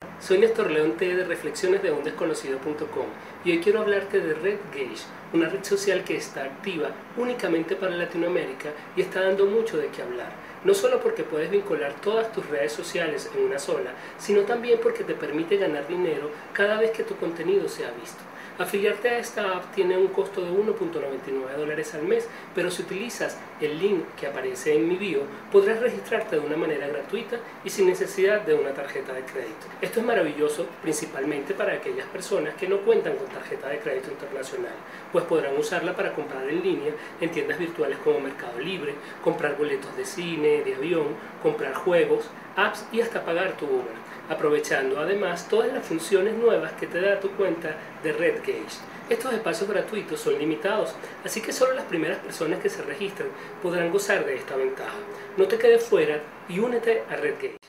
Soy Néstor Leonte de reflexionesdeundesconocido.com y hoy quiero hablarte de RedGage, una red social que está activa únicamente para Latinoamérica y está dando mucho de qué hablar. No solo porque puedes vincular todas tus redes sociales en una sola, sino también porque te permite ganar dinero cada vez que tu contenido sea visto. Afiliarte a esta app tiene un costo de $1.99 al mes, pero si utilizas el link que aparece en mi bio, podrás registrarte de una manera gratuita y sin necesidad de una tarjeta de crédito. Esto es maravilloso principalmente para aquellas personas que no cuentan con tarjeta de crédito internacional, pues podrán usarla para comprar en línea en tiendas virtuales como Mercado Libre, comprar boletos de cine, de avión, comprar juegos, apps y hasta pagar tu Uber, aprovechando además todas las funciones nuevas que te da tu cuenta de RedGage. Estos espacios gratuitos son limitados, así que solo las primeras personas que se registren podrán gozar de esta ventaja. No te quedes fuera y únete a RedGage.